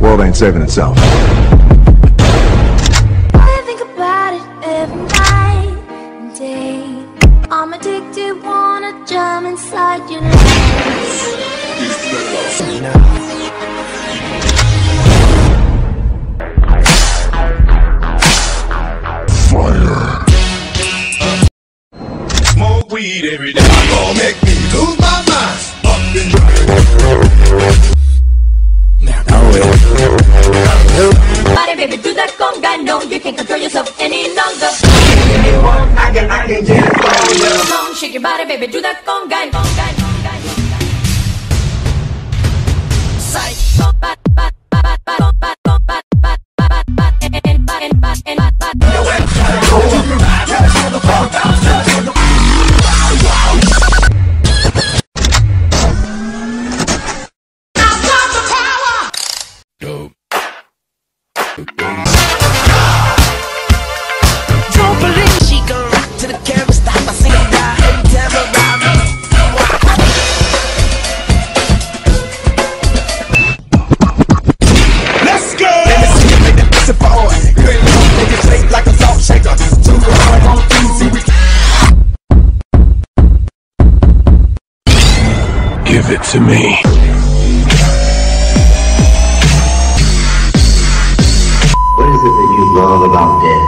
world ain't saving itself. I think about it every night and day. I'm addicted, wanna jump inside your legs. Fire. Smoke weed every day. I'm gonna make me lose my mind. Up and Body, baby, do that conga. No, you can't control yourself any longer. I can get it from you. Come on, shake your body, baby, do that conga. Psych. Don't believe she gon' rock to the camera, stop, I sing it down every time around me. Let's go! Let me see you make that pussy fall. You ain't gonna make it shake like a salt shaker. Too hard on easy. Give it to me. What is it that you love about death?